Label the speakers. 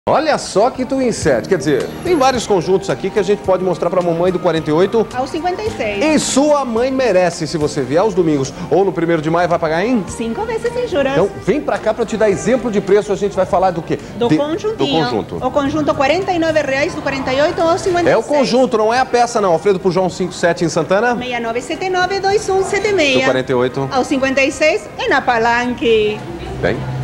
Speaker 1: Olha só que Twin Set, quer dizer, tem vários conjuntos aqui que a gente pode mostrar pra mamãe do 48
Speaker 2: ao 56.
Speaker 1: E sua mãe merece, se você vier aos domingos ou no 1º de maio, vai pagar em
Speaker 2: 5 vezes sem juros.
Speaker 1: Então vem pra cá pra te dar exemplo de preço, a gente vai falar do quê?
Speaker 2: Do conjuntinho.
Speaker 1: Do conjunto.
Speaker 2: O conjunto R$49, do 48 ao 56.
Speaker 1: É o conjunto, não é a peça não. Alfredo Pujol 57 em Santana.
Speaker 2: 6979-2176.
Speaker 1: Do 48
Speaker 2: ao 56 é na Palanque.
Speaker 1: Bem.